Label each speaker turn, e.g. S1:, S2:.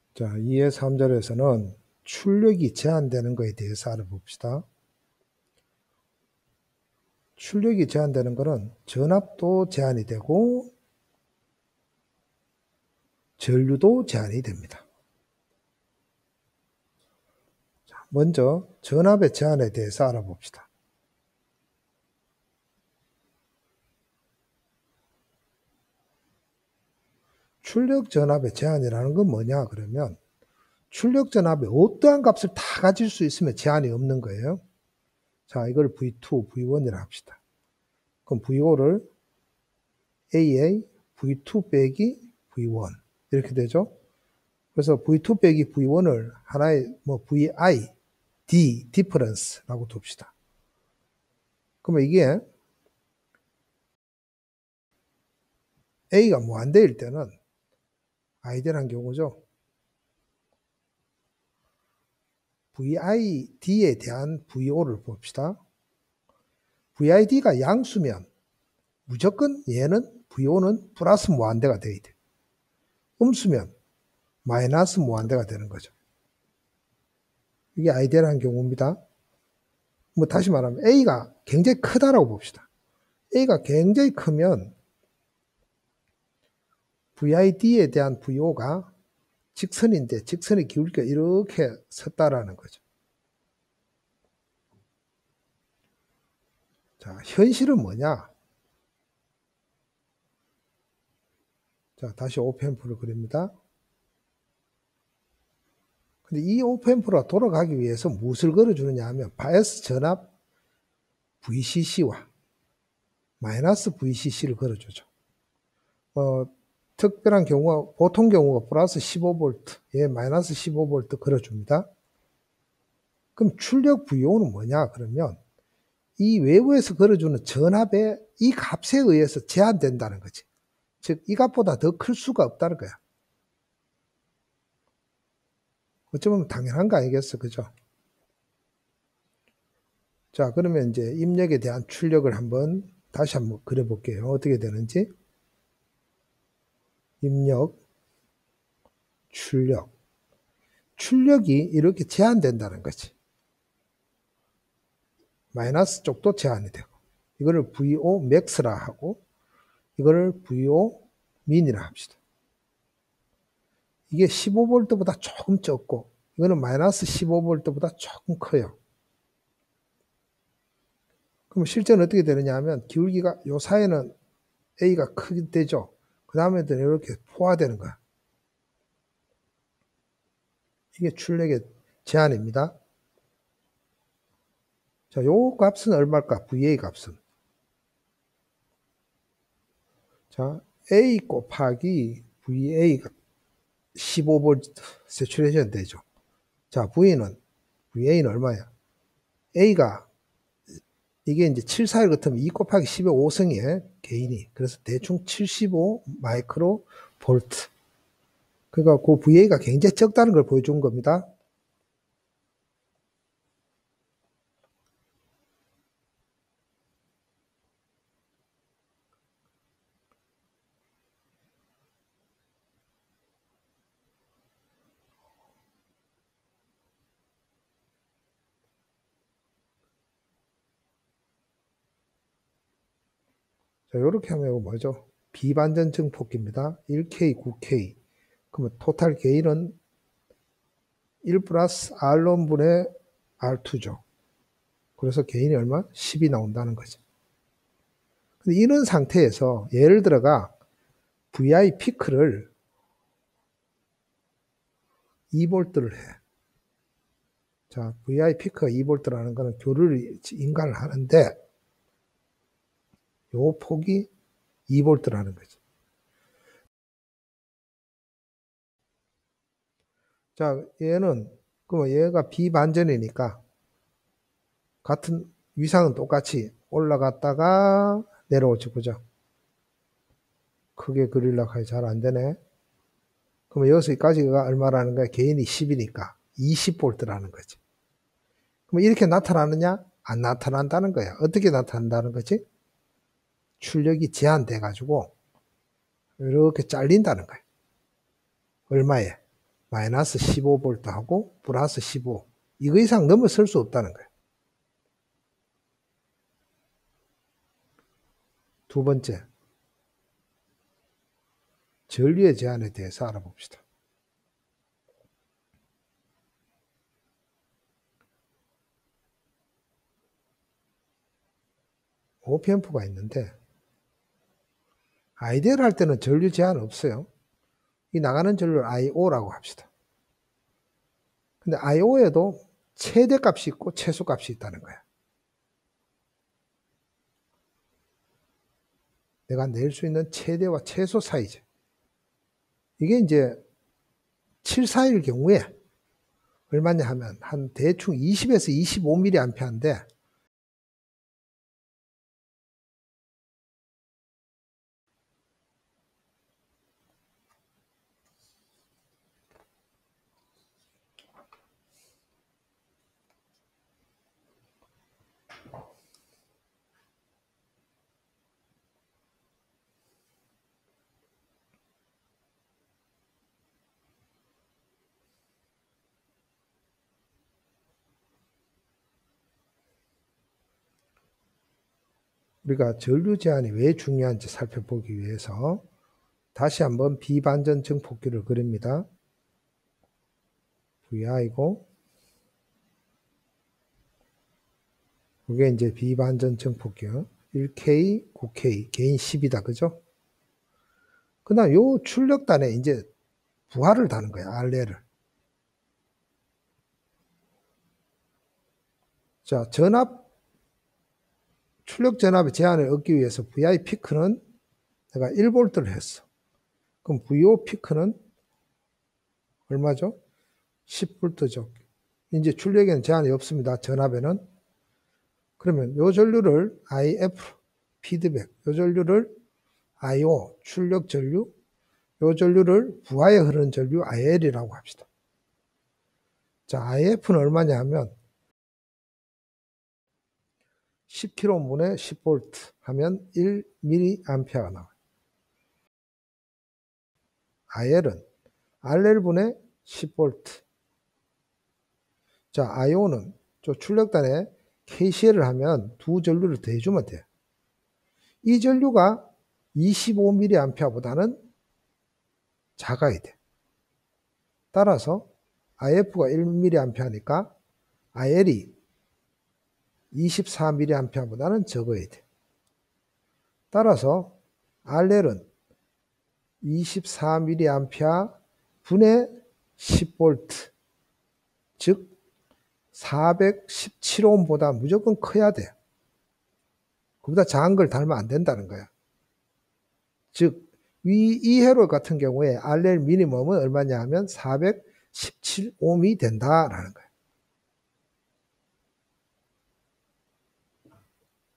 S1: 자, 2의 3절에서는 출력이 제한되는 것에 대해서 알아봅시다. 출력이 제한되는 것은 전압도 제한이 되고 전류도 제한이 됩니다. 자, 먼저 전압의 제한에 대해서 알아봅시다. 출력 전압의 제한이라는 건 뭐냐 그러면 출력 전압의 어떠한 값을 다 가질 수 있으면 제한이 없는 거예요. 자, 이걸 V2, V1이라 합시다. 그럼 V5를 AA, V2 빼기 V1 이렇게 되죠. 그래서 V2 빼기 V1을 하나의 VI, D, difference라고 둡시다. 그러면 이게 A가 무한대일 때는 아이디얼한 경우죠. VID에 대한 VO를 봅시다. VID가 양수면 무조건 얘는 VO는 플러스 무한대가 돼야 돼. 음수면 마이너스 무한대가 되는 거죠. 이게 아이디얼한 경우입니다. 다시 말하면 A가 굉장히 크다라고 봅시다. A가 굉장히 크면 VID에 대한 VO가 직선인데 직선의 기울기가 이렇게 섰다라는 거죠. 자, 현실은 뭐냐? 자, 다시 오펜프를 그립니다. 근데 이 오펜프가 돌아가기 위해서 무엇을 걸어주느냐 하면 바이어스 전압 VCC와 마이너스 VCC를 걸어주죠. 특별한 경우가 보통 경우가 플러스 15V, 예, 마이너스 15V 걸어줍니다. 그럼 출력 VO는 뭐냐 그러면 이 외부에서 걸어주는 전압의 이 값에 의해서 제한된다는 거지. 즉 이 값보다 더 클 수가 없다는 거야. 어쩌면 당연한 거 아니겠어, 그죠? 자, 그러면 이제 입력에 대한 출력을 다시 한번 그려볼게요. 어떻게 되는지. 입력, 출력. 출력이 이렇게 제한된다는 거지. 마이너스 쪽도 제한이 되고, 이거를 VO max라 하고, 이거를 VO min이라 합시다. 이게 15V보다 조금 적고, 이거는 마이너스 15V보다 조금 커요. 그럼 실제는 어떻게 되느냐 하면 기울기가 요 사이에는 A가 크게 되죠. 그 다음에는 이렇게 포화되는 거야. 이게 출력의 제한입니다. 자, 요 값은 얼마일까? VA 값은. 자, A 곱하기 VA가 15V 세츄레이션 되죠. 자, VA는 얼마야? A가 이게 이제 741 같으면 2 곱하기 10의 5승이에요. 개인이. 그래서 대충 75 마이크로 볼트. 그러니까 그 VA가 굉장히 적다는 걸 보여준 겁니다. 자, 요렇게 하면 뭐죠? 비반전 증폭기입니다. 1K, 9K. 그러면 토탈 게인은 1 플러스 R1분의 R2죠. 그래서 게인이 얼마? 10이 나온다는 거죠. 근데 이런 상태에서 예를 들어가 VI 피크를 2V를 해. 자, VI 피크가 2V라는 거는 교류를 인가를 하는데 요 폭이 2V라는 거죠. 자, 그럼 얘가 비반전이니까 같은 위상은 똑같이 올라갔다가 내려오죠. 그죠? 크게 그리려고 하니 잘 안 되네. 그러면 여기서까지가 얼마라는 거야? 개인이 10이니까 20V라는 거지. 그럼 이렇게 나타나느냐? 안 나타난다는 거야. 어떻게 나타난다는 거지? 출력이 제한돼 가지고 이렇게 잘린다는 거야. 얼마에? 마이너스 15V 하고 플러스 15. 이거 이상 넘어설 수 없다는 거예요. 두 번째, 전류의 제한에 대해서 알아봅시다. OPM프가 있는데 아이디어를 할 때는 전류 제한 없어요. 이 나가는 전류를 IO라고 합시다. 근데 IO에도 최대값이 있고 최소값이 있다는 거야. 내가 낼 수 있는 최대와 최소 사이즈. 이게 이제 741 경우에 얼마냐 하면 한 대충 20에서 25mA인데 우리가 전류 제한이 왜 중요한지 살펴보기 위해서 다시 한번 비반전 증폭기를 그립니다. VI고 이게 이제 비반전 증폭기요. 1K, 9K, 개인 10이다. 그죠? 그 다음 요 출력단에 이제 부하를 다는 거야. RL을. 자, 출력 전압의 제한을 얻기 위해서 VI 피크는 내가 1V를 했어. 그럼 VO 피크는 얼마죠? 10V죠. 이제 출력에는 제한이 없습니다. 전압에는. 그러면 요 전류를 IF, 피드백, 요 전류를 IO, 출력 전류, 요 전류를 부하에 흐르는 전류 IL이라고 합시다. 자, IF는 얼마냐 하면 10km분에 10V 하면 1mA가 나와요. IL은 RL분에 10V. 자, IO는 저 출력단에 KCL을 하면 두 전류를 더해주면 돼요. 이 전류가 25mA보다는 작아야 돼. 따라서 IF가 1mA니까 IL이 24mA보다는 적어야 돼. 따라서 RL은 24mA 분의 10V, 즉 417Ohm보다 무조건 커야 돼. 그보다 작은 걸 달면 안 된다는 거야. 즉 이 회로 같은 경우에 RL 미니멈은 얼마냐 하면 417Ohm이 된다라는 거야.